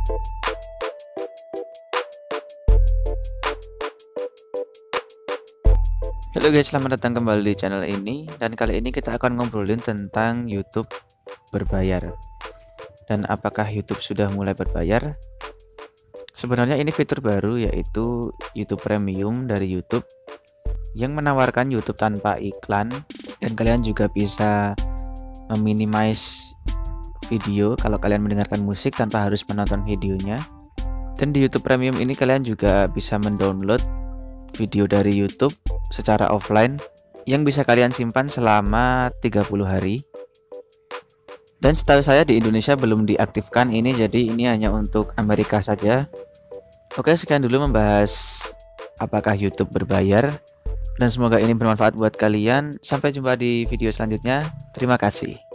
Halo guys, selamat datang kembali di channel ini. Dan kali ini kita akan ngobrolin tentang YouTube berbayar. Dan apakah YouTube sudah mulai berbayar? Sebenarnya ini fitur baru, yaitu YouTube Premium dari YouTube yang menawarkan YouTube tanpa iklan. Dan kalian juga bisa meminimize video kalau kalian mendengarkan musik tanpa harus menonton videonya. Dan di YouTube Premium ini kalian juga bisa mendownload video dari YouTube secara offline yang bisa kalian simpan selama 30 hari. Dan setahu saya di Indonesia belum diaktifkan ini, jadi ini hanya untuk Amerika saja. Oke, sekian dulu membahas apakah YouTube berbayar, dan semoga ini bermanfaat buat kalian. Sampai jumpa di video selanjutnya. Terima kasih.